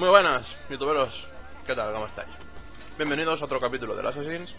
Muy buenas, youtuberos. ¿Qué tal? ¿Cómo estáis? Bienvenidos a otro capítulo de Assassins.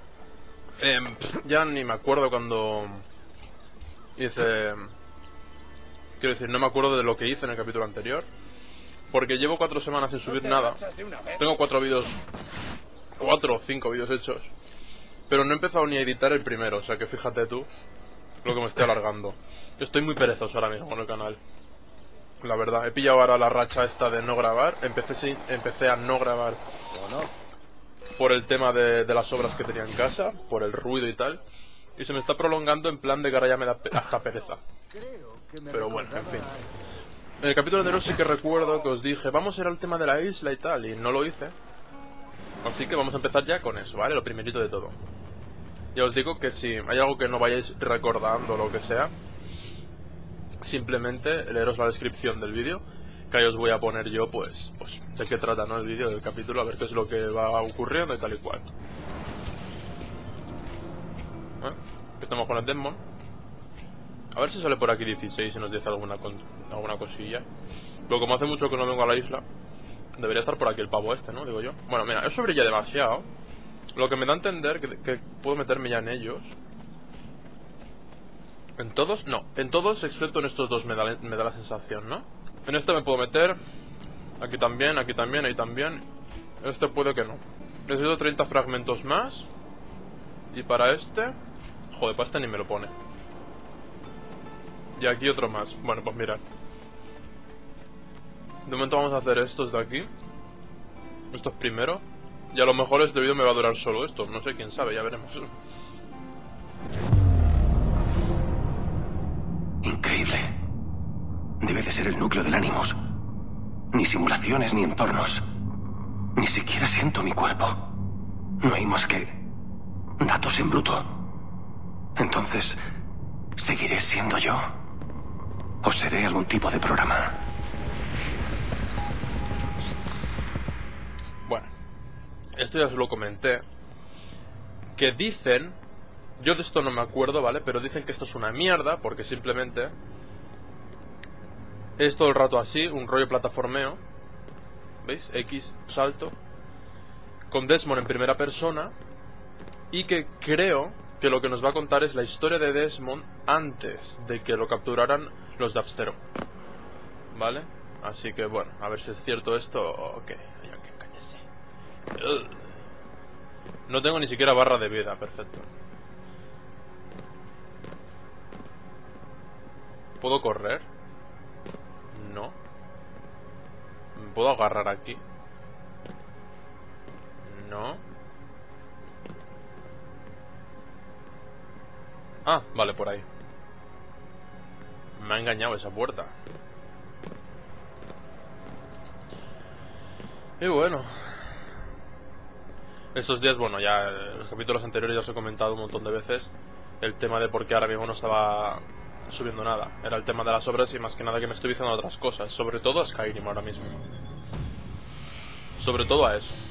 Ya ni me acuerdo cuando hice... Quiero decir, no me acuerdo de lo que hice en el capítulo anterior, porque llevo 4 semanas sin subir nada. Tengo 4 o 5 vídeos hechos, pero no he empezado ni a editar el primero, o sea que fíjate tú lo que me estoy alargando. Estoy muy perezoso ahora mismo con el canal. La verdad, he pillado ahora la racha esta de no grabar. Empecé a no grabar por el tema de las obras que tenía en casa, por el ruido y tal. Y se me está prolongando en plan de que ahora ya me da hasta pereza. Pero bueno, en fin. En el capítulo anterior sí que recuerdo que os dije, vamos a ir al tema de la isla y tal, y no lo hice. Así que vamos a empezar ya con eso, ¿vale? Lo primerito de todo. Ya os digo que si hay algo que no vayáis recordando o lo que sea, simplemente leeros la descripción del vídeo, que ahí os voy a poner yo, pues de qué trata, ¿no? El vídeo del capítulo, a ver qué es lo que va ocurriendo y tal y cual. Estamos con el Desmond. A ver si sale por aquí 16 y nos dice alguna cosilla. Pero como hace mucho que no vengo a la isla, debería estar por aquí el pavo este, ¿no? Digo yo. Bueno, mira, eso brilla demasiado, lo que me da a entender que puedo meterme ya en ellos. ¿En todos? No, en todos excepto en estos dos me da la sensación, ¿no? En este me puedo meter. Aquí también, ahí también. Este puede que no. Necesito 30 fragmentos más. Y para este... Joder, para este ni me lo pone. Y aquí otro más. Bueno, pues mirad. De momento vamos a hacer estos de aquí. Estos primero. Y a lo mejor este vídeo me va a durar solo esto. No sé, quién sabe, ya veremos. Increíble. Debe de ser el núcleo del Animus. Ni simulaciones ni entornos. Ni siquiera siento mi cuerpo. No hay más que datos en bruto. Entonces, ¿seguiré siendo yo? ¿O seré algún tipo de programa? Bueno, esto ya os lo comenté. Que dicen... Yo de esto no me acuerdo, ¿vale? Pero dicen que esto es una mierda, porque simplemente es todo el rato así, un rollo plataformeo. ¿Veis? X, salto. Con Desmond en primera persona. Y que creo que lo que nos va a contar es la historia de Desmond antes de que lo capturaran los Dubstero. ¿Vale? Así que bueno, a ver si es cierto esto o qué. Cállese. No tengo ni siquiera barra de vida, perfecto. ¿Puedo correr? No. ¿Me puedo agarrar aquí? No. Ah, vale, por ahí. Me ha engañado esa puerta. Y bueno, estos días, bueno, ya en los capítulos anteriores ya os he comentado un montón de veces el tema de por qué ahora mismo no estaba subiendo nada. Era el tema de las obras y más que nada que me estoy diciendo otras cosas, sobre todo a Skyrim ahora mismo. Sobre todo a eso.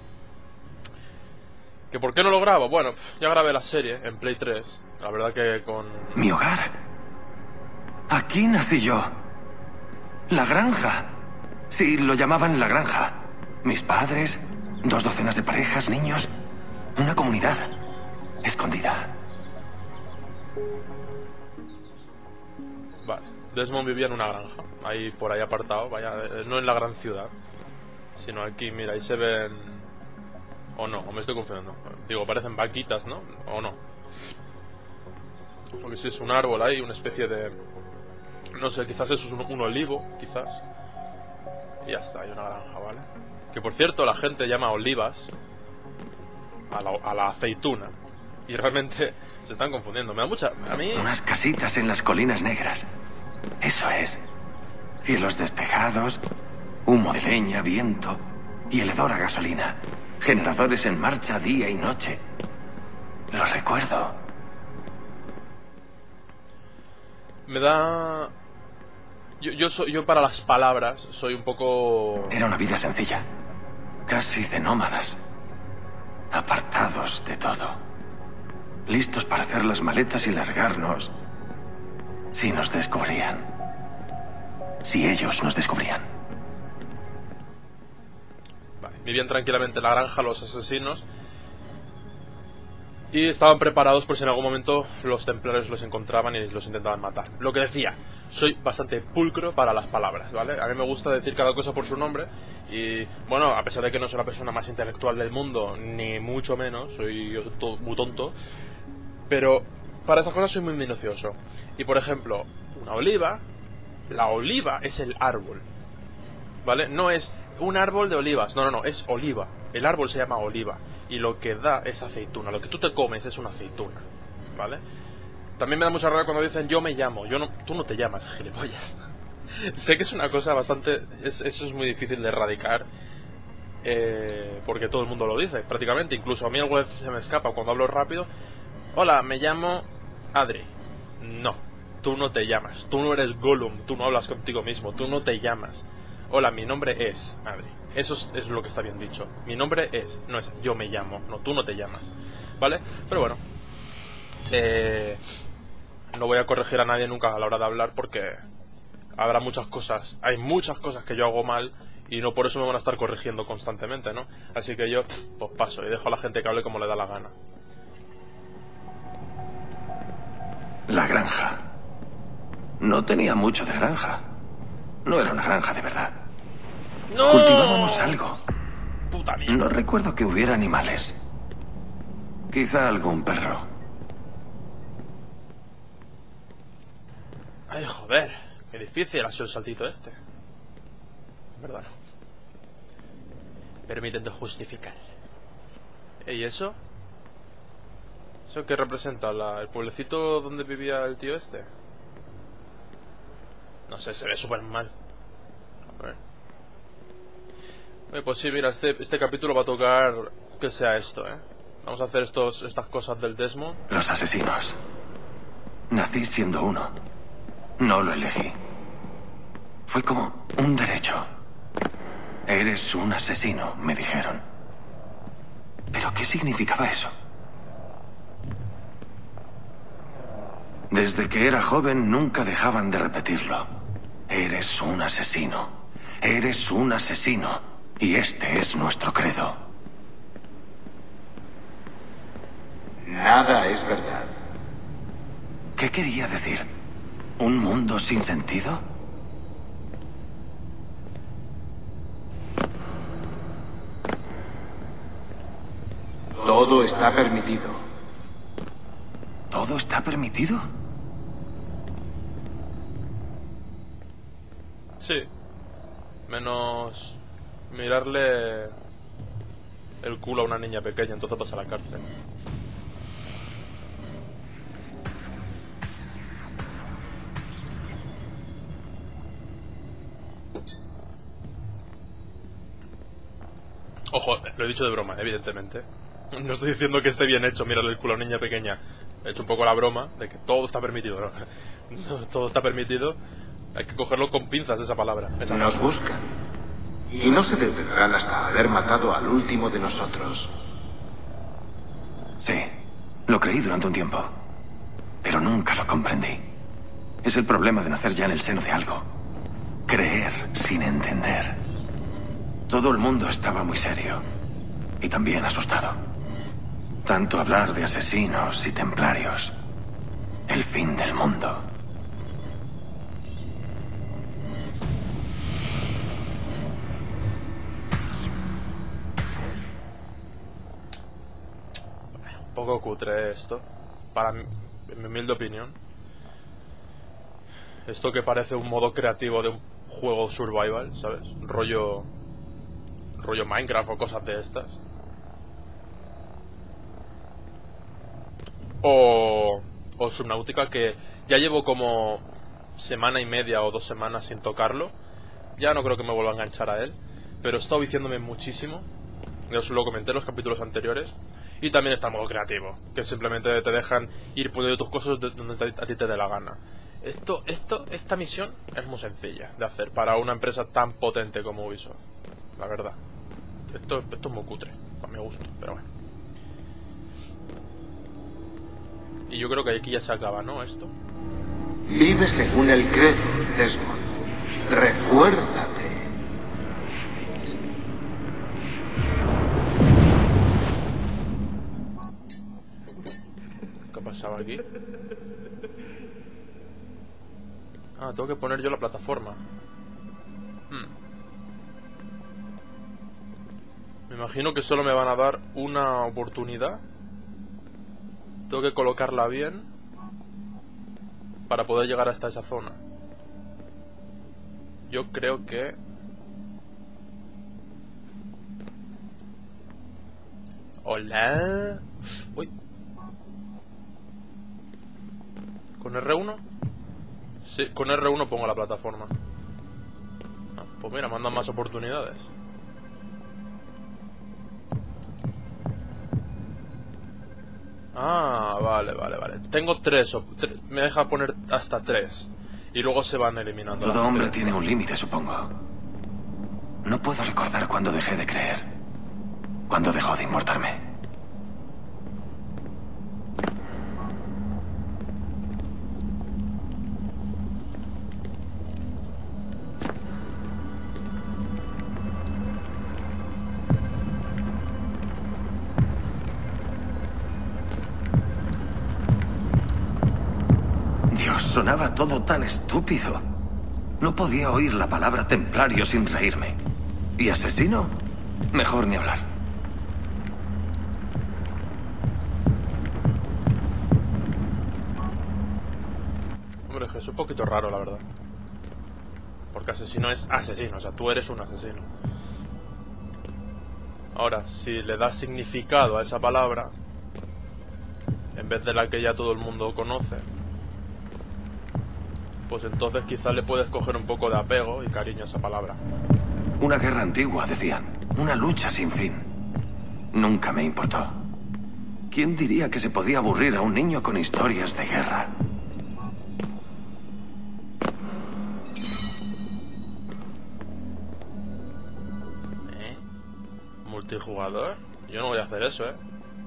¿Que por qué no lo grabo? Bueno, ya grabé la serie en Play 3. La verdad que con... Mi hogar. Aquí nací yo. La granja. Sí, lo llamaban la granja. Mis padres, 2 docenas de parejas, niños. Una comunidad escondida. Vale, Desmond vivía en una granja, ahí por ahí apartado, vaya, no en la gran ciudad, sino aquí, mira, ahí se ven... O no, o me estoy confundiendo. Digo, parecen vaquitas, ¿no? O no. Porque si es un árbol ahí, una especie de... No sé, quizás eso es un olivo, quizás. Y ya está, hay una granja, ¿vale? Que por cierto, la gente llama olivas a la aceituna. Y realmente se están confundiendo. Me da mucha... A mí... Unas casitas en las colinas negras. Eso es. Cielos despejados, humo de leña, viento y el hedor a gasolina. Generadores en marcha día y noche. Lo recuerdo. Me da... Yo para las palabras soy un poco... Era una vida sencilla. Casi de nómadas. Apartados de todo. Listos para hacer las maletas y largarnos. Si nos descubrían. Si ellos nos descubrían. Vivían tranquilamente en la granja los asesinos. Y estaban preparados por si en algún momento los templarios los encontraban y los intentaban matar. Lo que decía, soy bastante pulcro para las palabras, ¿vale? A mí me gusta decir cada cosa por su nombre. Y bueno, a pesar de que no soy la persona más intelectual del mundo, ni mucho menos, soy muy tonto, pero para esas cosas soy muy minucioso. Y por ejemplo, una oliva, la oliva es el árbol, ¿vale? No es un árbol de olivas, no, es oliva. El árbol se llama oliva. Y lo que da es aceituna. Lo que tú te comes es una aceituna, ¿vale? También me da mucha rabia cuando dicen yo me llamo. Tú no te llamas, gilipollas. Sé que es una cosa bastante... Eso es muy difícil de erradicar. Porque todo el mundo lo dice, prácticamente. Incluso a mí alguna vez se me escapa cuando hablo rápido. Hola, me llamo Adri. No, tú no te llamas. Tú no eres Gollum. Tú no hablas contigo mismo. Tú no te llamas. Hola, mi nombre es Adri. Eso es lo que está bien dicho. Mi nombre es... No es yo me llamo. No, tú no te llamas. ¿Vale? Pero bueno. No voy a corregir a nadie nunca a la hora de hablar porque habrá muchas cosas. Hay muchas cosas que yo hago mal y no por eso me van a estar corrigiendo constantemente, ¿no? Así que yo pues paso y dejo a la gente que hable como le da la gana. La granja. No tenía mucho de granja. No era una granja de verdad. ¡No! Cultivábamos algo. Puta mierda. No recuerdo que hubiera animales. Quizá algún perro. Ay, joder. Qué difícil ha sido el saltito este. ¿Verdad? Pero me intento justificar. ¿Y eso? ¿Eso qué representa? ¿El pueblecito donde vivía el tío este? No sé, se ve súper mal. A ver. Pues sí, mira, este capítulo va a tocar que sea esto, ¿eh? Vamos a hacer estas cosas del Desmond. Los asesinos. Nací siendo uno. No lo elegí. Fue como un derecho. Eres un asesino, me dijeron. ¿Pero qué significaba eso? Desde que era joven nunca dejaban de repetirlo. Eres un asesino. Eres un asesino. Y este es nuestro credo. Nada es verdad. ¿Qué quería decir? ¿Un mundo sin sentido? Todo está permitido. ¿Todo está permitido? Sí. Menos mirarle el culo a una niña pequeña, entonces pasa a la cárcel. Ojo, lo he dicho de broma, evidentemente. No estoy diciendo que esté bien hecho mirarle el culo a una niña pequeña. He hecho un poco la broma de que todo está permitido, ¿no? No, todo está permitido. Hay que cogerlo con pinzas, esa palabra. Nos buscan. Y no se detendrán hasta haber matado al último de nosotros. Sí, lo creí durante un tiempo. Pero nunca lo comprendí. Es el problema de nacer ya en el seno de algo. Creer sin entender. Todo el mundo estaba muy serio. Y también asustado. Tanto hablar de asesinos y templarios. El fin del mundo. Un poco cutre esto. Para mí, en mi humilde opinión. Esto que parece un modo creativo de un juego survival, ¿sabes? Rollo Minecraft o cosas de estas. O Subnautica, que ya llevo como semana y media o 2 semanas sin tocarlo. Ya no creo que me vuelva a enganchar a él, pero he estado viciándome muchísimo. Ya os lo comenté en los capítulos anteriores. Y también está el modo creativo, que simplemente te dejan ir poniendo tus cosas donde a ti te dé la gana. Esta misión es muy sencilla de hacer para una empresa tan potente como Ubisoft, la verdad. Esto es muy cutre, para mi gusto, pero bueno. Y yo creo que aquí ya se acaba, ¿no? Esto. Vive según el credo, Desmond. Refuérzate. pasaba aquí? Ah, tengo que poner yo la plataforma. Me imagino que solo me van a dar una oportunidad. Tengo que colocarla bien para poder llegar hasta esa zona. Yo creo que... Hola. Uy. ¿Con R1? Sí, con R1 pongo la plataforma. Ah, pues mira, mandan más oportunidades. Ah, vale. Tengo tres. Me deja poner hasta 3. Y luego se van eliminando. Todo hombre tiene un límite, supongo. No puedo recordar cuándo dejé de creer. Cuándo dejó de importarme. Dios, sonaba todo tan estúpido. No podía oír la palabra templario sin reírme. ¿Y asesino? Mejor ni hablar. Hombre, es un poquito raro, la verdad. Porque asesino es asesino, o sea, tú eres un asesino. Ahora, si le das significado a esa palabra, en vez de la que ya todo el mundo conoce, pues entonces quizás le puedes coger un poco de apego y cariño a esa palabra. Una guerra antigua, decían. Una lucha sin fin. Nunca me importó. ¿Quién diría que se podía aburrir a un niño con historias de guerra? ¿Multijugador? Yo no voy a hacer eso, ¿eh?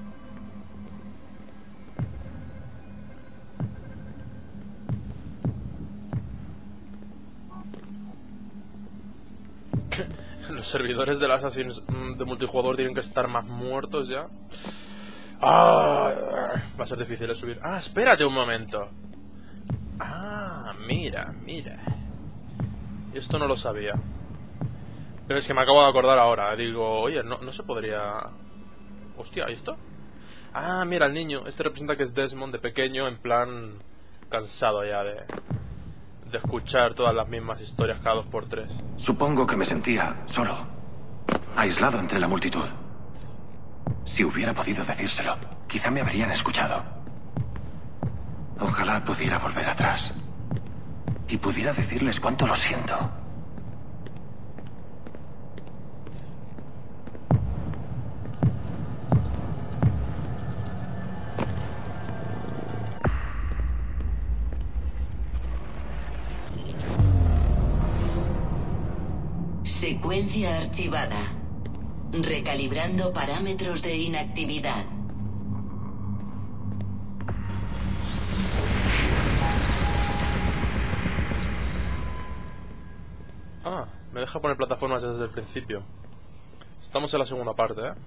Los servidores del Assassin's de multijugador tienen que estar más muertos ya. Ah, va a ser difícil subir. Ah, espérate un momento. Ah, mira. Esto no lo sabía. Pero es que me acabo de acordar ahora. Digo, oye, no se podría... Hostia, ¿y esto? Ah, mira, el niño. Este representa que es Desmond de pequeño, en plan... cansado ya de escuchar todas las mismas historias cada 2x3. Supongo que me sentía solo, aislado entre la multitud. Si hubiera podido decírselo, quizá me habrían escuchado. Ojalá pudiera volver atrás y pudiera decirles cuánto lo siento. Secuencia archivada. Recalibrando parámetros de inactividad. Ah, me deja poner plataformas desde el principio. Estamos en la segunda parte, ¿eh?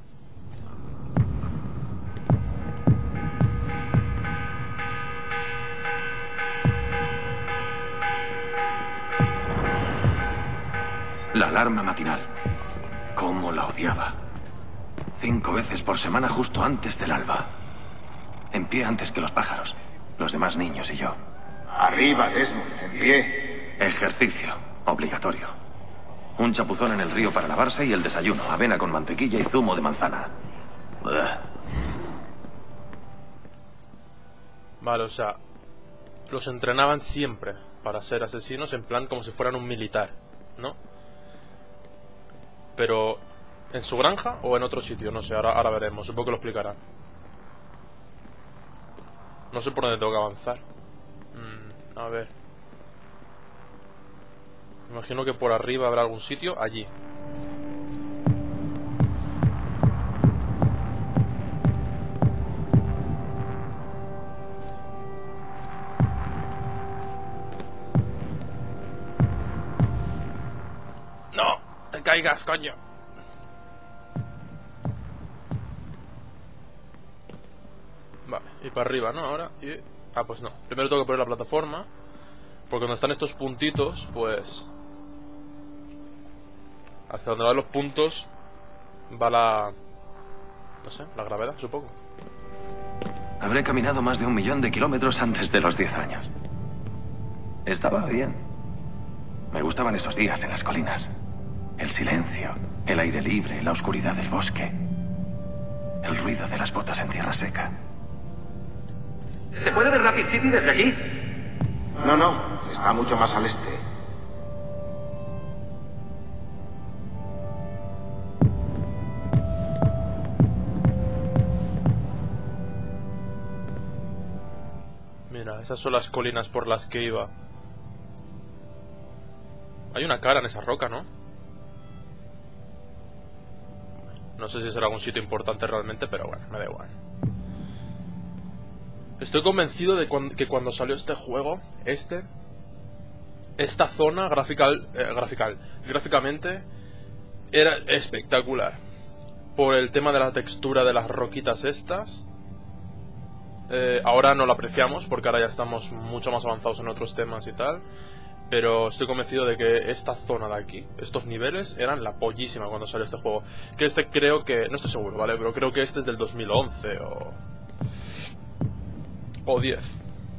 La alarma matinal. Cómo la odiaba. 5 veces por semana justo antes del alba. En pie antes que los pájaros, los demás niños y yo. Arriba, Desmond, en pie. Ejercicio, obligatorio. Un chapuzón en el río para lavarse y el desayuno, avena con mantequilla y zumo de manzana. Ugh. Vale, o sea, los entrenaban siempre para ser asesinos, en plan como si fueran un militar, ¿no? Pero, ¿en su granja o en otro sitio? No sé, ahora veremos, supongo que lo explicarán. No sé por dónde tengo que avanzar. A ver. Me imagino que por arriba habrá algún sitio, allí. ¡No! ¡Te caigas, coño! Vale, Y para arriba, ¿no? Ahora. Y... ah, pues no. Primero tengo que poner la plataforma. Porque donde están estos puntitos, pues... hacia donde van los puntos va la... no sé, la gravedad, supongo. Habré caminado más de 1 millón de kilómetros antes de los 10 años. Estaba bien. Me gustaban esos días en las colinas. El silencio, el aire libre, la oscuridad del bosque. El ruido de las botas en tierra seca. ¿Se puede ver Rapid City desde aquí? No, está mucho más al este. Mira, esas son las colinas por las que iba. Hay una cara en esa roca, ¿no? No sé si será algún sitio importante realmente, pero bueno, me da igual. Estoy convencido de que cuando salió este juego, esta zona gráficamente era espectacular. Por el tema de la textura de las roquitas estas. Ahora no la apreciamos porque ahora ya estamos mucho más avanzados en otros temas y tal. Pero estoy convencido de que esta zona de aquí, estos niveles, eran la pollísima cuando salió este juego. Que este creo que... no estoy seguro, ¿vale? Pero creo que este es del 2011 o 10.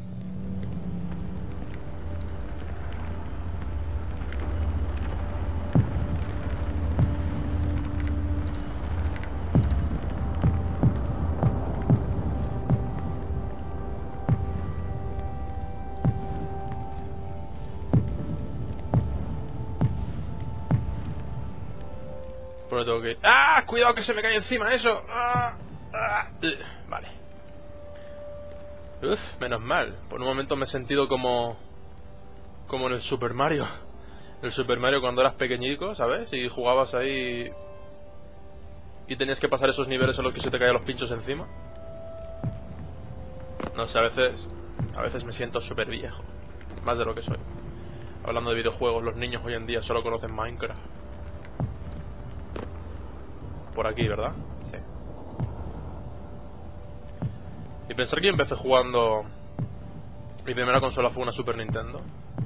Pero tengo que... ¡ah! ¡Cuidado que se me cae encima eso! ¡Ah! ¡Ah! Vale. Uf, menos mal. Por un momento me he sentido como en el Super Mario. El Super Mario cuando eras pequeñico, ¿sabes? Y jugabas ahí y tenías que pasar esos niveles en los que se te caían los pinchos encima. No sé, a veces me siento súper viejo. Más de lo que soy. Hablando de videojuegos, los niños hoy en día solo conocen Minecraft. Por aquí, ¿verdad? Sí. Y pensar que yo empecé jugando... mi primera consola fue una Super Nintendo.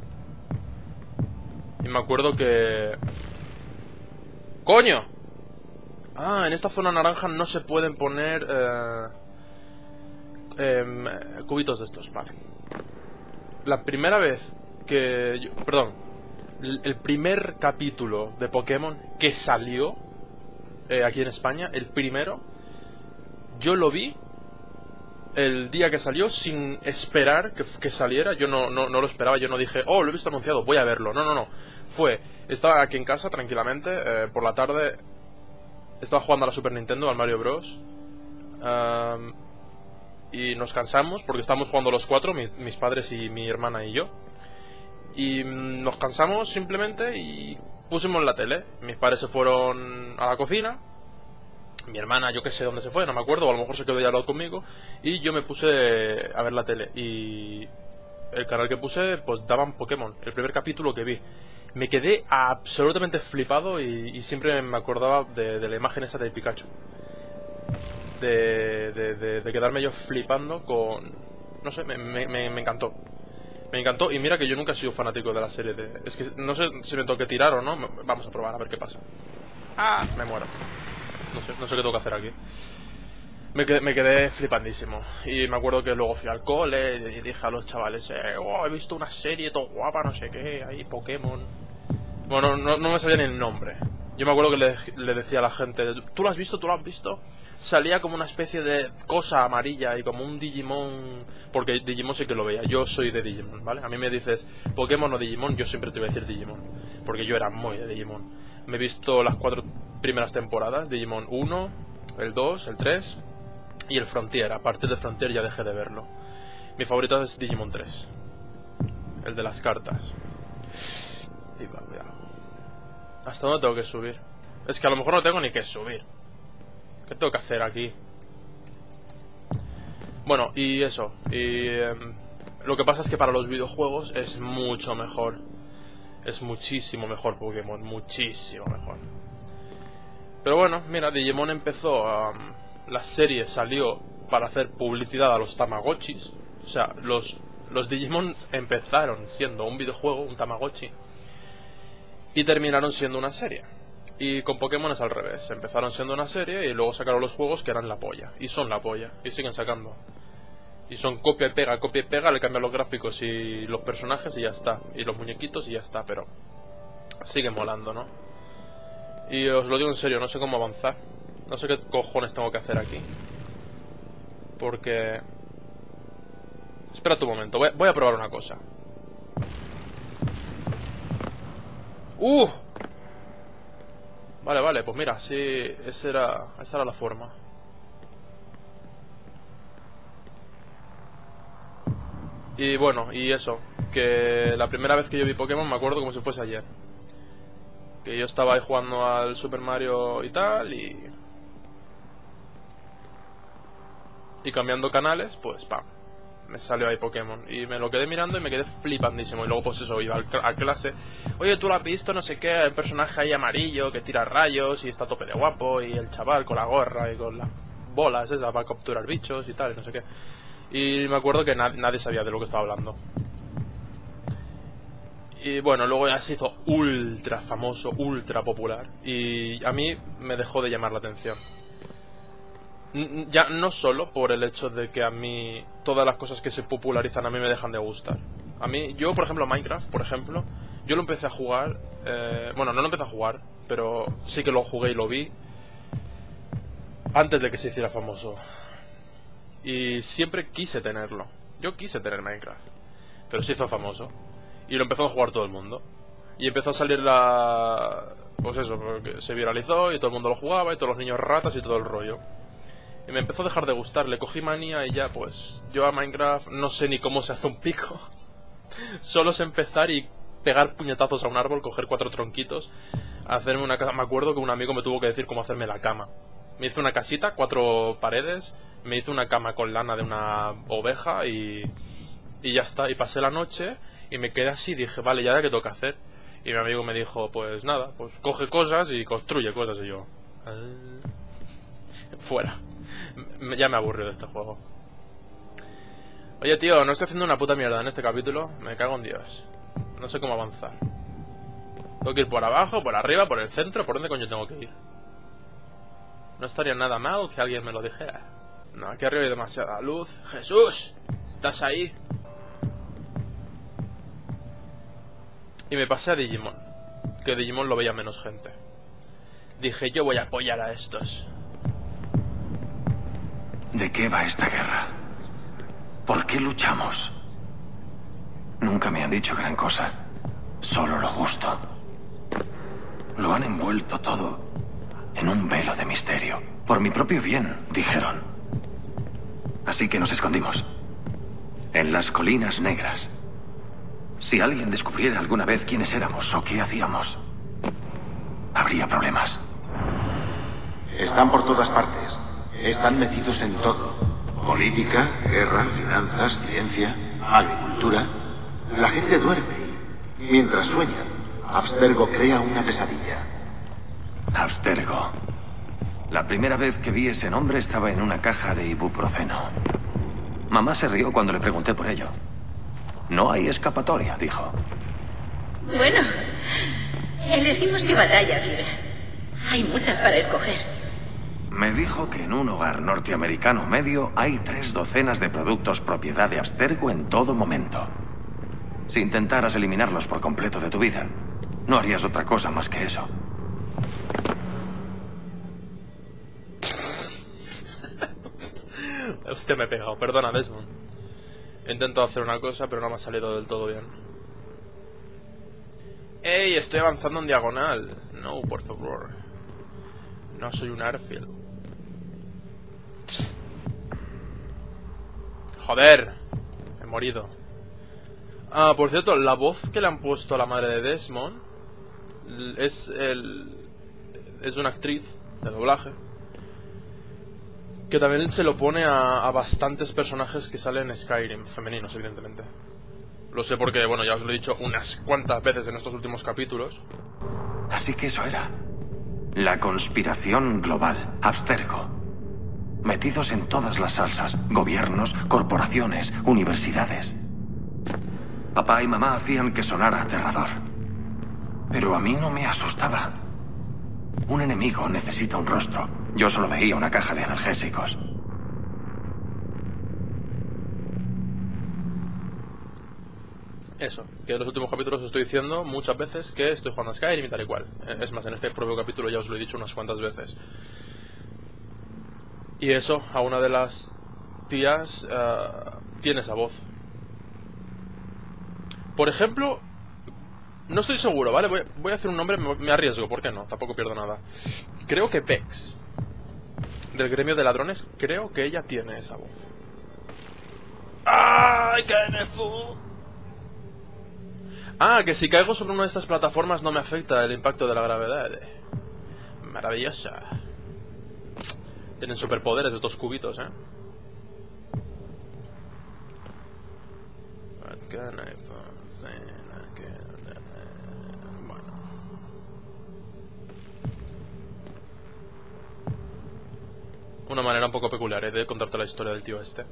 Y me acuerdo que... ¡coño! Ah, en esta zona naranja no se pueden poner... cubitos de estos, vale. La primera vez que... perdón. El primer capítulo de Pokémon que salió... aquí en España, el primero, yo lo vi el día que salió sin esperar que saliera. Yo no lo esperaba, yo no dije, oh, lo he visto anunciado, voy a verlo. No. Estaba aquí en casa tranquilamente, por la tarde, estaba jugando a la Super Nintendo, al Mario Bros. Y nos cansamos, porque estábamos jugando los cuatro, mis padres y mi hermana y yo. Y nos cansamos simplemente y... pusimos la tele. Mis padres se fueron a la cocina. Mi hermana, yo que sé dónde se fue, no me acuerdo. O a lo mejor se quedó ya al lado conmigo. Y yo me puse a ver la tele. Y el canal que puse, pues daban Pokémon. El primer capítulo que vi. Me quedé absolutamente flipado. Y siempre me acordaba de la imagen esa de Pikachu. De quedarme yo flipando con... no sé, me encantó. Me encantó, y mira que yo nunca he sido fanático de la serie de... es que no sé si me tengo que tirar o no. Vamos a probar, a ver qué pasa. ¡Ah! Me muero. No sé qué tengo que hacer aquí. Me quedé flipandísimo. Y me acuerdo que luego fui al cole y dije a los chavales, wow, he visto una serie todo guapa, no sé qué, ahí Pokémon. Bueno, no me sabía ni el nombre. Yo me acuerdo que le decía a la gente, ¿tú lo has visto? ¿Tú lo has visto? Salía como una especie de cosa amarilla y como un Digimon... porque Digimon sí que lo veía, yo soy de Digimon, ¿vale? A mí me dices Pokémon o Digimon, yo siempre te voy a decir Digimon. Porque yo era muy de Digimon. Me he visto las 4 primeras temporadas, Digimon 1, el 2, el 3 y el Frontier. A partir de Frontier ya dejé de verlo. Mi favorito es Digimon 3. El de las cartas. Y va, cuidado. ¿Hasta dónde tengo que subir? Es que a lo mejor no tengo ni que subir. ¿Qué tengo que hacer aquí? Bueno, y eso. Y lo que pasa es que para los videojuegos es mucho mejor. Es muchísimo mejor Pokémon. Muchísimo mejor. Pero bueno, mira, Digimon empezó... la serie salió para hacer publicidad a los Tamagotchis. O sea, los Digimon empezaron siendo un videojuego, un Tamagotchi, y terminaron siendo una serie. Y con Pokémon es al revés, empezaron siendo una serie y luego sacaron los juegos que eran la polla. Y son la polla, y siguen sacando. Y son copia y pega, le cambian los gráficos y los personajes y ya está. Y los muñequitos y ya está, pero sigue molando, ¿no? Y os lo digo en serio, no sé cómo avanzar. No sé qué cojones tengo que hacer aquí. Porque... Espera un momento, voy a probar una cosa. Vale, pues mira, sí, esa era la forma. Y bueno, y eso, que la primera vez que yo vi Pokémon me acuerdo como si fuese ayer. Que yo estaba ahí jugando al Super Mario y tal, y cambiando canales, pues pam, me salió ahí Pokémon. Y me lo quedé mirando y me quedé flipandísimo. Y luego pues eso, iba a clase. Oye, ¿tú lo has visto? No sé qué, el personaje ahí amarillo que tira rayos y está a tope de guapo. Y el chaval con la gorra y con las bolas esas para capturar bichos y tal, y no sé qué. Y me acuerdo que nadie sabía de lo que estaba hablando. Y bueno, luego ya se hizo ultra famoso, ultra popular. Y a mí me dejó de llamar la atención. Ya no solo por el hecho de que a mí todas las cosas que se popularizan a mí me dejan de gustar. A mí, yo por ejemplo Minecraft, por ejemplo, yo lo empecé a jugar, bueno, no lo empecé a jugar, pero sí que lo jugué y lo vi antes de que se hiciera famoso. Y siempre quise tenerlo. Yo quise tener Minecraft, pero se hizo famoso y lo empezó a jugar todo el mundo. Y empezó a salir pues eso, porque se viralizó y todo el mundo lo jugaba y todos los niños ratas y todo el rollo. Y me empezó a dejar de gustar, le cogí manía y ya pues yo a Minecraft no sé ni cómo se hace un pico. Solo sé empezar y pegar puñetazos a un árbol, coger 4 tronquitos, hacerme una casa. Me acuerdo que un amigo me tuvo que decir cómo hacerme la cama. Me hizo una casita, 4 paredes, me hizo una cama con lana de una oveja y ya está. Y pasé la noche y me quedé así, dije, vale, ¿ya qué tengo que hacer? Y mi amigo me dijo, pues nada, pues coge cosas y construye cosas. Y yo, fuera. Ya me aburrió de este juego. Oye, tío, no estoy haciendo una puta mierda en este capítulo. Me cago en Dios. No sé cómo avanzar. Tengo que ir por abajo, por arriba, por el centro. ¿Por dónde coño tengo que ir? No estaría nada mal que alguien me lo dijera. No, aquí arriba hay demasiada luz. ¡Jesús! ¿Estás ahí? Y me pasé a Digimon. Que Digimon lo veía menos gente. Dije, yo voy a apoyar a estos. ¿De qué va esta guerra? ¿Por qué luchamos? Nunca me han dicho gran cosa. Solo lo justo. Lo han envuelto todo en un velo de misterio. Por mi propio bien, dijeron. Así que nos escondimos. En las colinas negras. Si alguien descubriera alguna vez quiénes éramos o qué hacíamos, habría problemas. Están por todas partes. Están metidos en todo. Política, guerra, finanzas, ciencia, agricultura. La gente duerme y, mientras sueñan, Abstergo crea una pesadilla. Abstergo. La primera vez que vi ese nombre estaba en una caja de ibuprofeno. Mamá se rió cuando le pregunté por ello. No hay escapatoria, dijo. Bueno, elegimos qué batallas librar. Hay muchas para escoger. Me dijo que en un hogar norteamericano medio hay 3 docenas de productos propiedad de Abstergo en todo momento. Si intentaras eliminarlos por completo de tu vida, no harías otra cosa más que eso. Hostia, me he pegado. Perdona, Desmond. He intentado hacer una cosa, pero no me ha salido del todo bien. ¡Ey! Estoy avanzando en diagonal. No, por favor. No soy un Arfield. Joder. He morido. Ah, por cierto, la voz que le han puesto a la madre de Desmond es una actriz de doblaje que también se lo pone a bastantes personajes que salen en Skyrim, femeninos, evidentemente. Lo sé porque, bueno, ya os lo he dicho unas cuantas veces en estos últimos capítulos. Así que eso era. La conspiración global, Abstergo. Metidos en todas las salsas. Gobiernos, corporaciones, universidades. Papá y mamá hacían que sonara aterrador. Pero a mí no me asustaba. Un enemigo necesita un rostro. Yo solo veía una caja de analgésicos. Eso, que en los últimos capítulos os estoy diciendo muchas veces que estoy jugando a Skyrim y tal y cual. Es más, en este propio capítulo ya os lo he dicho unas cuantas veces. Y eso, a una de las tías tiene esa voz. Por ejemplo, no estoy seguro, ¿vale? Voy a hacer un nombre, me arriesgo, ¿por qué no? Tampoco pierdo nada. Creo que Vex, del gremio de ladrones, creo que ella tiene esa voz. ¡Ay, Kennefu! Ah, que si caigo sobre una de estas plataformas no me afecta el impacto de la gravedad. Maravillosa. Tienen superpoderes estos cubitos, ¿eh? Bueno. Una manera un poco peculiar, ¿eh? De contarte la historia del tío este.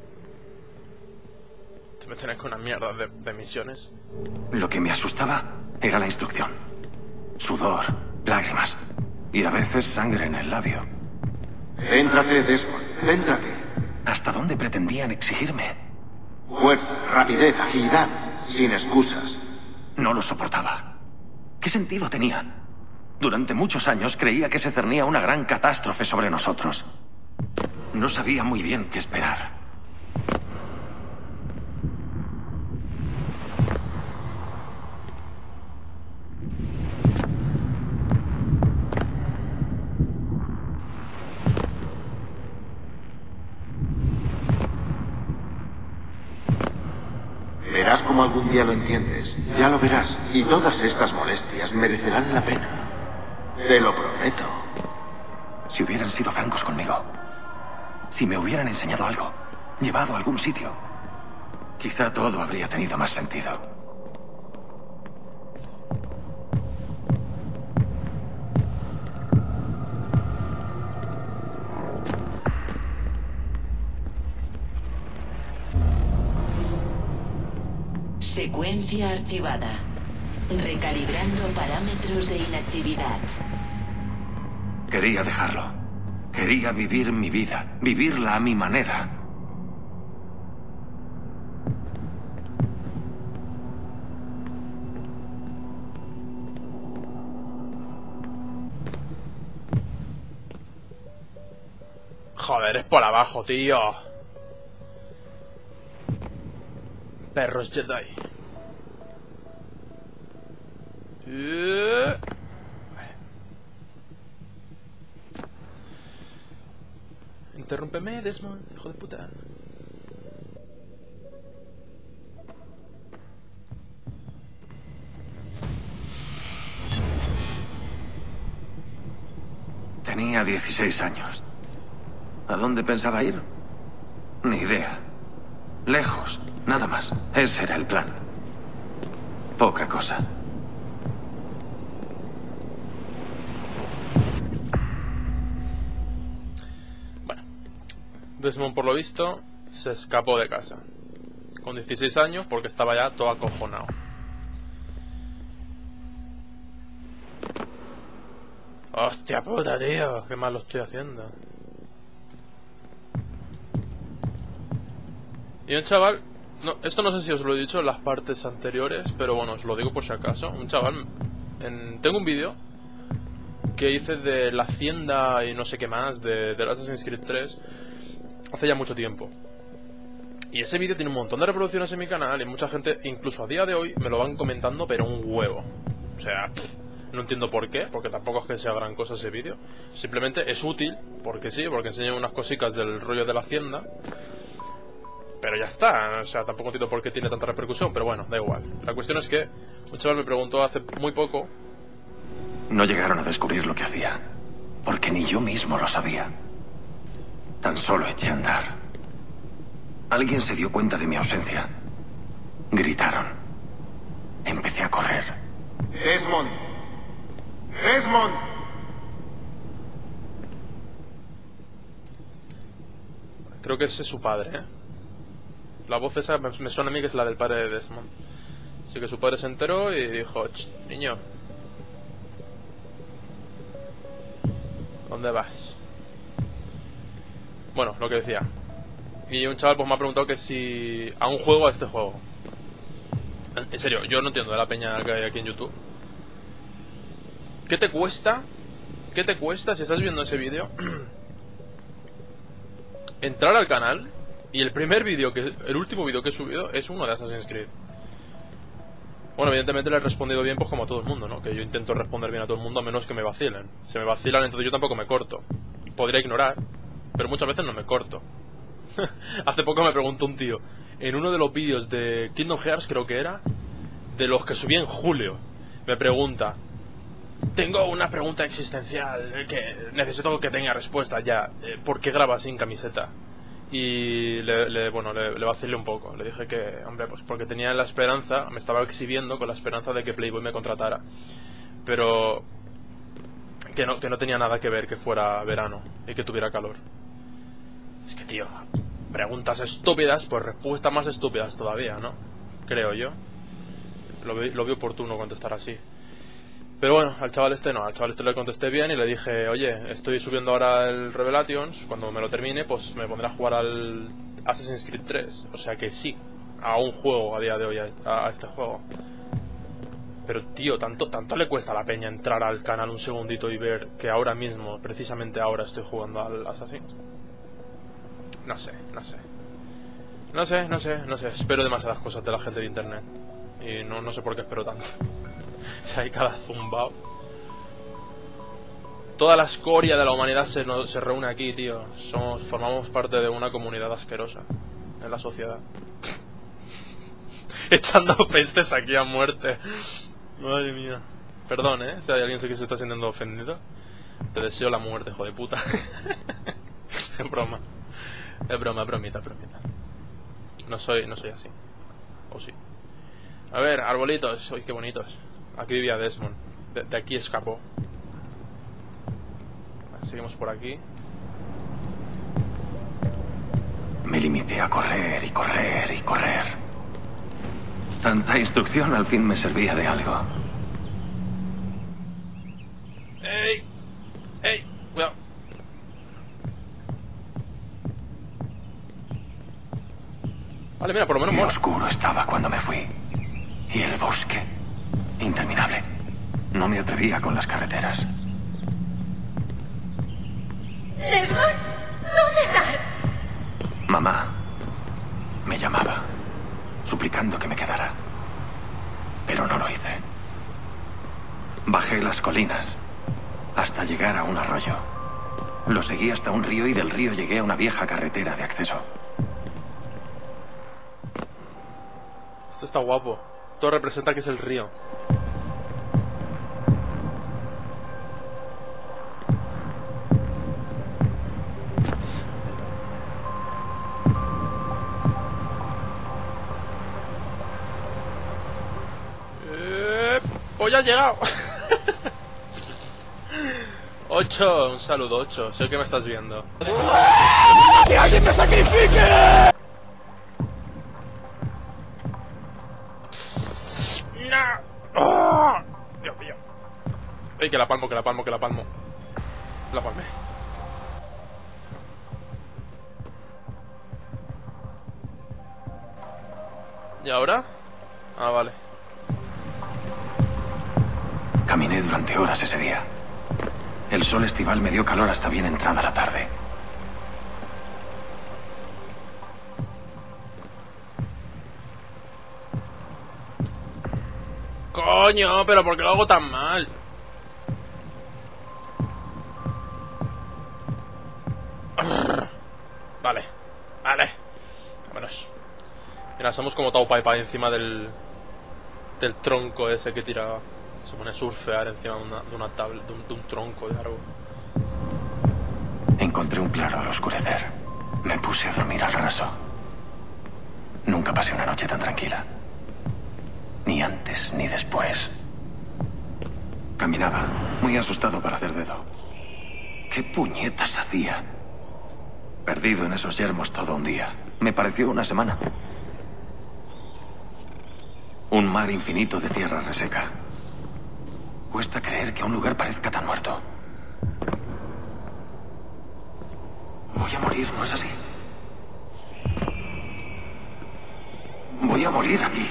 Te meten con una mierda de misiones. Lo que me asustaba era la instrucción. Sudor, lágrimas y a veces sangre en el labio. Céntrate, Desmond, céntrate. ¿Hasta dónde pretendían exigirme? Fuerza, rapidez, agilidad, sin excusas. No lo soportaba. ¿Qué sentido tenía? Durante muchos años creía que se cernía una gran catástrofe sobre nosotros. No sabía muy bien qué esperar. Verás como algún día lo entiendes. Ya lo verás. Y todas estas molestias merecerán la pena. Te lo prometo. Si hubieran sido francos conmigo, si me hubieran enseñado algo, llevado a algún sitio, quizá todo habría tenido más sentido. Secuencia archivada. Recalibrando parámetros de inactividad. Quería dejarlo. Quería vivir mi vida, vivirla a mi manera. Joder, es por abajo, tío. Perros Jedi. Vale. Interrúmpeme, Desmond, hijo de puta. Tenía 16 años. ¿A dónde pensaba ir? Ni idea. Lejos, nada más. Ese era el plan. Poca cosa. Bueno, Desmond, por lo visto, se escapó de casa. Con 16 años, porque estaba ya todo acojonado. Hostia puta, tío. Qué mal lo estoy haciendo. Y un chaval... No, esto no sé si os lo he dicho en las partes anteriores, pero bueno, os lo digo por si acaso. Un chaval... Tengo un vídeo que hice de la hacienda y no sé qué más de Assassin's Creed 3 hace ya mucho tiempo. Y ese vídeo tiene un montón de reproducciones en mi canal y mucha gente, incluso a día de hoy, me lo van comentando, pero un huevo. O sea, no entiendo por qué, porque tampoco es que sea gran cosa ese vídeo. Simplemente es útil, porque sí, porque enseña unas cositas del rollo de la hacienda. Pero ya está, o sea, tampoco entiendo por qué tiene tanta repercusión, pero bueno, da igual. La cuestión es que un chaval me preguntó hace muy poco. No llegaron a descubrir lo que hacía, porque ni yo mismo lo sabía. Tan solo eché a andar. Alguien se dio cuenta de mi ausencia. Gritaron. Empecé a correr. Desmond. Desmond. Creo que ese es su padre, ¿eh? La voz esa me suena a mí que es la del padre de Desmond. Así que su padre se enteró y dijo: niño, ¿dónde vas? Bueno, lo que decía. Y un chaval pues me ha preguntado que si aún juego a este juego. En serio, yo no entiendo de la peña que hay aquí en YouTube. ¿Qué te cuesta? ¿Qué te cuesta si estás viendo ese vídeo? Entrar al canal y el último vídeo que he subido es uno de Assassin's Creed. Bueno, evidentemente le he respondido bien, pues como a todo el mundo, ¿no? Que yo intento responder bien a todo el mundo, a menos que me vacilen. Si me vacilan, entonces yo tampoco me corto. Podría ignorar, pero muchas veces no me corto. Hace poco me preguntó un tío, en uno de los vídeos de Kingdom Hearts, creo que era, de los que subí en julio, me pregunta: tengo una pregunta existencial que necesito que tenga respuesta ya. ¿Por qué grabas sin camiseta? Y le vacilé un poco. Le dije que, hombre, pues porque tenía la esperanza, me estaba exhibiendo con la esperanza de que Playboy me contratara. Pero que no tenía nada que ver que fuera verano y que tuviera calor. Es que, tío, preguntas estúpidas, pues respuestas más estúpidas todavía, ¿no? Creo yo. Lo veo oportuno contestar así. Pero bueno, al chaval este le contesté bien y le dije: oye, estoy subiendo ahora el Revelations, cuando me lo termine, pues me pondré a jugar al Assassin's Creed 3. O sea que sí, a un juego a día de hoy, a este juego. Pero tío, tanto le cuesta a la peña entrar al canal un segundito y ver que ahora mismo, precisamente ahora, estoy jugando al Assassin's. No sé, espero demasiadas cosas de la gente de internet. Y no sé por qué espero tanto. O sea, hay cada zumbao. Toda la escoria de la humanidad se reúne aquí, tío. Formamos parte de una comunidad asquerosa en la sociedad. Echando pestes aquí a muerte. Madre mía. Perdón, si hay alguien que se está sintiendo ofendido. Te deseo la muerte, hijo de puta. Es broma. Bromita. No soy así. O sí. A ver, arbolitos. Uy, qué bonitos. Aquí vivía Desmond. De aquí escapó. Seguimos por aquí. Me limité a correr y correr y correr. Tanta instrucción al fin me servía de algo. ¡Ey! Cuidado. Vale, mira, por lo menos Qué oscuro estaba cuando me fui. Y el bosque, interminable. No me atrevía con las carreteras. Desmond, ¿dónde estás? Mamá me llamaba, suplicando que me quedara. Pero no lo hice. Bajé las colinas hasta llegar a un arroyo. Lo seguí hasta un río y del río llegué a una vieja carretera de acceso. Esto está guapo. Todo representa que es el río. Pues ya ha llegado. 8, un saludo, 8. Sé que me estás viendo. ¡Que alguien me sacrifique! ¡Oh! Dios mío. ¡Ey, que la palmo! La palmé. ¿Y ahora? Ah, vale. Caminé durante horas ese día. El sol estival me dio calor hasta bien entrada la tarde. Coño, pero ¿por qué lo hago tan mal? Vale. Vámonos. Mira, somos como Tao Pai Pai encima del tronco ese que tira. Se pone a surfear encima de una tabla, de un tronco de árbol. Encontré un claro al oscurecer. Me puse a dormir al raso. Nunca pasé una noche tan tranquila. Ni antes ni después. Caminaba, muy asustado para hacer dedo. ¿Qué puñetas hacía? Perdido en esos yermos todo un día. Me pareció una semana. Un mar infinito de tierra reseca. Cuesta creer que un lugar parezca tan muerto. Voy a morir, ¿no es así? Voy a morir aquí.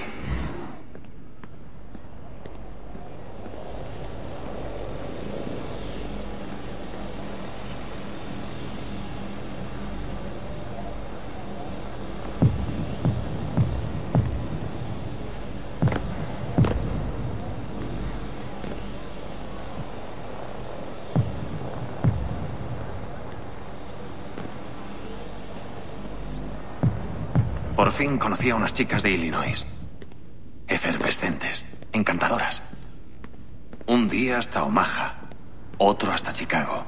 Por fin conocí a unas chicas de Illinois. Efervescentes, encantadoras. Un día hasta Omaha, otro hasta Chicago.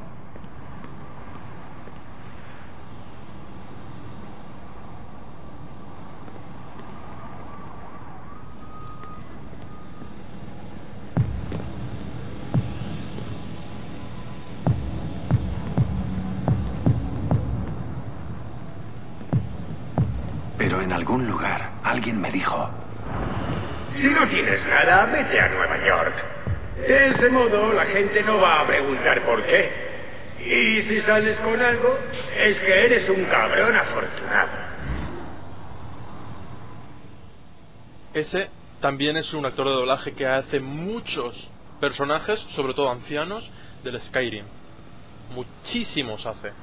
Pero en algún lugar, alguien me dijo... Si no tienes nada, vete a Nueva York. De ese modo, la gente no va a preguntar por qué. Y si sales con algo, es que eres un cabrón afortunado. Ese también es un actor de doblaje que hace muchos personajes, sobre todo ancianos, del Skyrim. Muchísimos hace.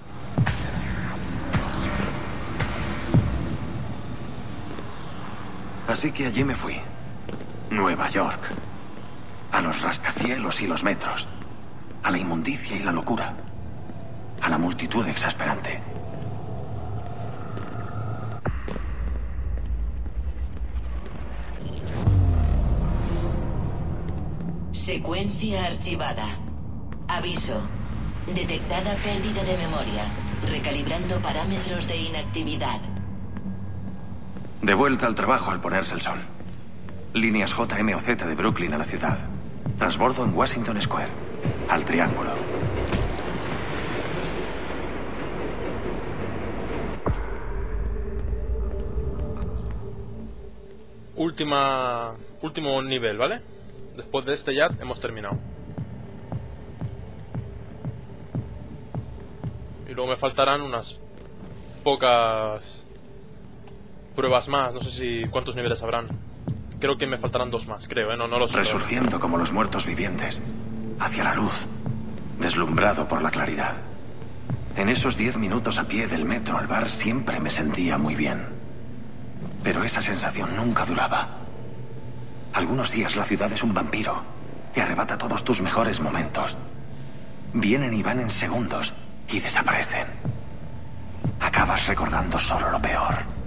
Así que allí me fui. Nueva York. A los rascacielos y los metros. A la inmundicia y la locura. A la multitud exasperante. Secuencia archivada. Aviso. Detectada pérdida de memoria. Recalibrando parámetros de inactividad. De vuelta al trabajo al ponerse el sol. Líneas JM o Z de Brooklyn a la ciudad. Transbordo en Washington Square. Al Triángulo. Último nivel, ¿vale? Después de este ya hemos terminado. Y luego me faltarán unas pocas pruebas más, no sé si cuántos niveles habrán. Creo que me faltarán 2 más, creo, no lo sé. Resurgiendo como los muertos vivientes, hacia la luz, deslumbrado por la claridad. En esos 10 minutos a pie del metro al bar siempre me sentía muy bien. Pero esa sensación nunca duraba. Algunos días la ciudad es un vampiro. Te arrebata todos tus mejores momentos. Vienen y van en segundos y desaparecen. Acabas recordando solo lo peor.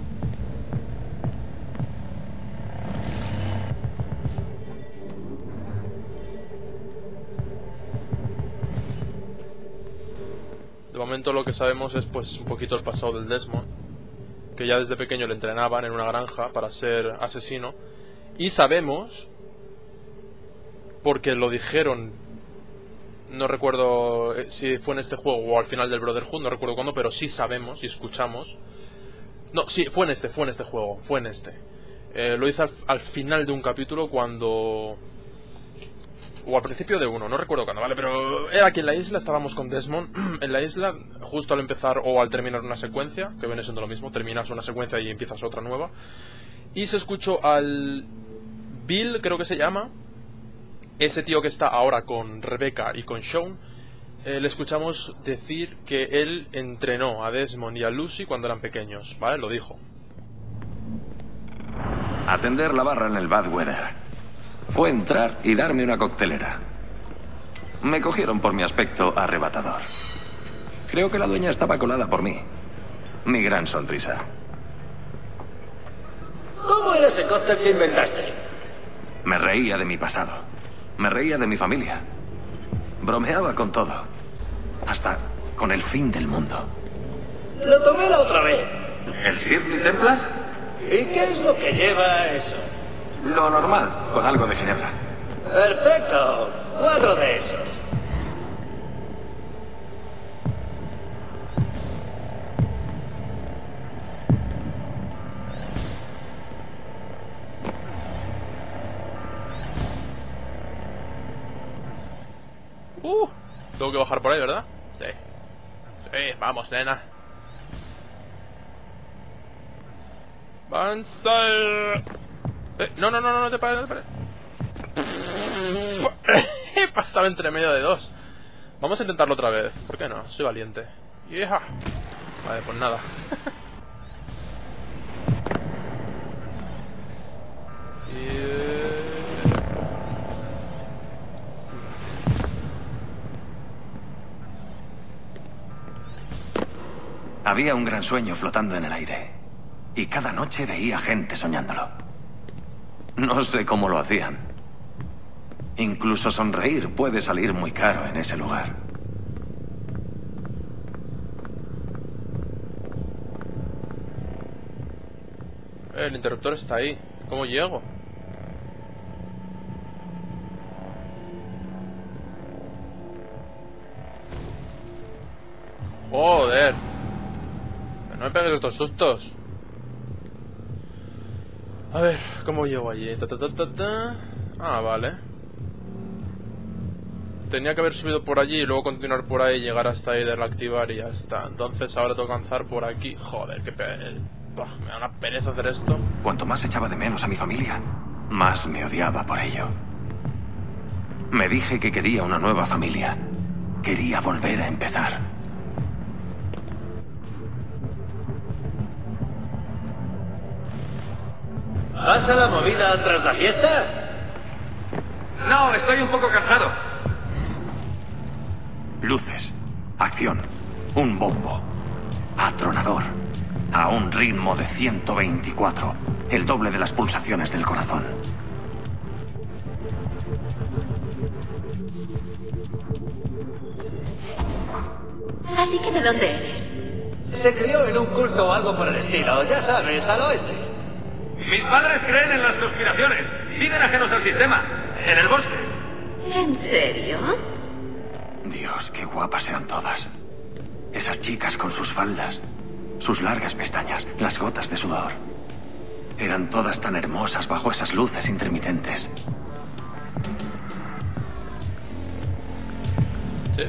De momento lo que sabemos es pues un poquito el pasado del Desmond, que ya desde pequeño le entrenaban en una granja para ser asesino, y sabemos, porque lo dijeron, no recuerdo si fue en este juego o al final del Brotherhood, no recuerdo cuándo, pero sí sabemos y escuchamos. No, sí, fue en este juego, fue en este. Lo hice al final de un capítulo cuando... o al principio de uno, no recuerdo cuándo, ¿vale? Pero era aquí en la isla, estábamos con Desmond en la isla, justo al empezar o al terminar una secuencia, que viene siendo lo mismo, terminas una secuencia y empiezas otra nueva. Y se escuchó al Bill, creo que se llama, ese tío que está ahora con Rebecca y con Sean, le escuchamos decir que él entrenó a Desmond y a Lucy cuando eran pequeños, ¿vale? Lo dijo. Atender la barra en el Bad Weather. Fue entrar y darme una coctelera. Me cogieron por mi aspecto arrebatador. Creo que la dueña estaba colada por mí. Mi gran sonrisa. ¿Cómo era ese cóctel que inventaste? Me reía de mi pasado. Me reía de mi familia. Bromeaba con todo. Hasta con el fin del mundo. Lo tomé la otra vez. ¿El Shirley Templar? ¿Y qué es lo que lleva eso? Lo normal, con algo de ginebra. Perfecto. 4 de esos. Tengo que bajar por ahí, ¿verdad? Sí. Sí, vamos, nena. ¡Avanza! No, no, no, no, no te pares, no te pares. He pasado entre medio de dos. Vamos a intentarlo otra vez. ¿Por qué no? Soy valiente. ¡Yeja! Vale, pues nada. Había un gran sueño flotando en el aire. Y cada noche veía gente soñándolo. No sé cómo lo hacían. Incluso sonreír puede salir muy caro en ese lugar. El interruptor está ahí. ¿Cómo llego? Joder. No me pegues estos sustos. A ver, ¿cómo llego allí? Ah, vale. Tenía que haber subido por allí y luego continuar por ahí, llegar hasta ahí, darle a activar y ya está. Entonces ahora tengo que avanzar por aquí. Joder, qué me da una pereza hacer esto. Cuanto más echaba de menos a mi familia, más me odiaba por ello. Me dije que quería una nueva familia. Quería volver a empezar. ¿Vas a la movida tras la fiesta? No, estoy un poco cansado. Luces, acción, un bombo, atronador, a un ritmo de 124, el doble de las pulsaciones del corazón. Así que ¿de dónde eres? Se crió en un culto o algo por el estilo, ya sabes, al oeste. Mis padres creen en las conspiraciones. Viven ajenos al sistema, en el bosque. ¿En serio? Dios, qué guapas eran todas. Esas chicas con sus faldas, sus largas pestañas, las gotas de sudor. Eran todas tan hermosas bajo esas luces intermitentes. Sí.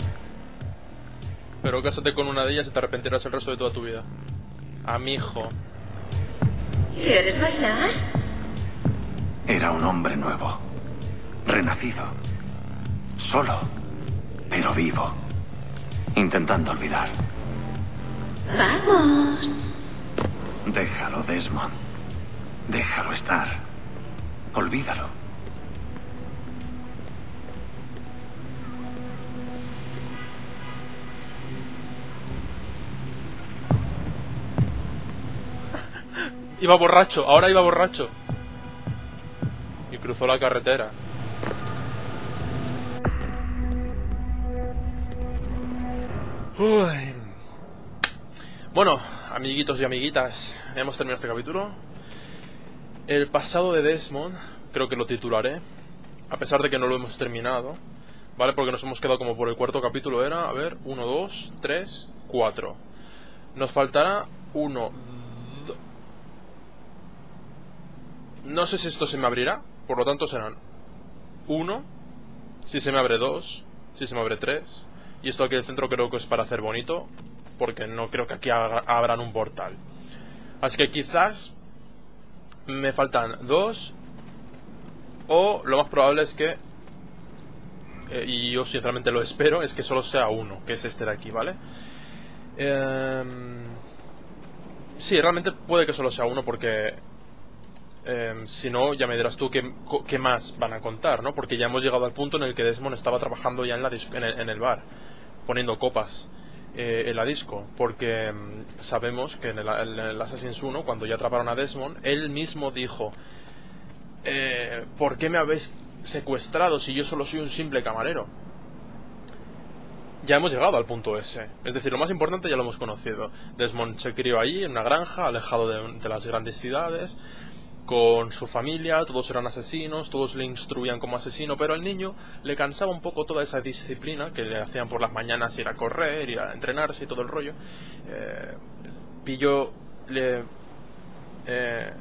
Pero cásate con una de ellas y te arrepentirás el resto de toda tu vida. Amigo. ¿Quieres bailar? Era un hombre nuevo, renacido, solo, pero vivo, intentando olvidar. ¡Vamos! Déjalo, Desmond. Déjalo estar. Olvídalo. Iba borracho, ahora iba borracho. Y cruzó la carretera. Uy. Bueno, amiguitos y amiguitas, hemos terminado este capítulo. El pasado de Desmond, creo que lo titularé, a pesar de que no lo hemos terminado, ¿vale? Porque nos hemos quedado como por el cuarto capítulo, era, a ver, 1, 2, 3, 4. Nos faltará 1. No sé si esto se me abrirá, por lo tanto serán 1, si se me abre 2, si se me abre 3, y esto aquí del centro creo que es para hacer bonito, porque no creo que aquí abran un portal. Así que quizás me faltan 2, o lo más probable es que, y yo sinceramente lo espero, es que solo sea 1, que es este de aquí, ¿vale? Sí, realmente puede que solo sea 1 porque... si no, ya me dirás tú qué más van a contar, ¿no? Porque ya hemos llegado al punto en el que Desmond estaba trabajando ya en el bar, poniendo copas en la disco. Porque sabemos que en el Assassin's 1, cuando ya atraparon a Desmond, él mismo dijo: ¿por qué me habéis secuestrado si yo solo soy un simple camarero? Ya hemos llegado al punto ese. Es decir, lo más importante ya lo hemos conocido. Desmond se crió allí, en una granja, alejado de las grandes ciudades, con su familia, todos eran asesinos, todos le instruían como asesino, pero al niño le cansaba un poco toda esa disciplina que le hacían por las mañanas, ir a correr, ir a entrenarse y todo el rollo.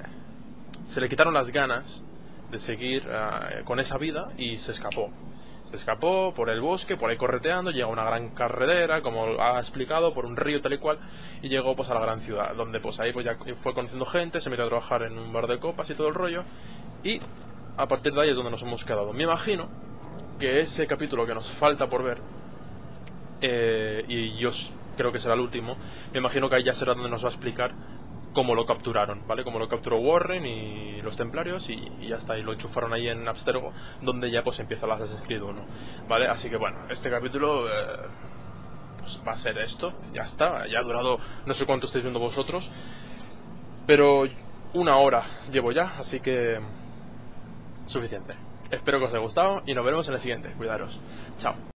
Se le quitaron las ganas de seguir con esa vida y se escapó. Se escapó por el bosque, por ahí correteando, llega a una gran carretera, como ha explicado, por un río tal y cual, y llegó pues a la gran ciudad, donde pues ahí pues ya fue conociendo gente, se metió a trabajar en un bar de copas y todo el rollo, y a partir de ahí es donde nos hemos quedado. Me imagino que ese capítulo que nos falta por ver, y yo creo que será el último, me imagino que ahí ya será donde nos va a explicar cómo lo capturaron, ¿vale? Cómo lo capturó Warren y los templarios y ya está, y lo enchufaron ahí en Abstergo, donde ya pues empieza el Assassin's Creed 1, ¿vale? Así que bueno, este capítulo pues va a ser esto, ya está, ya ha durado, no sé cuánto estáis viendo vosotros, pero 1 hora llevo ya, así que suficiente. Espero que os haya gustado y nos veremos en el siguiente, cuidaros, chao.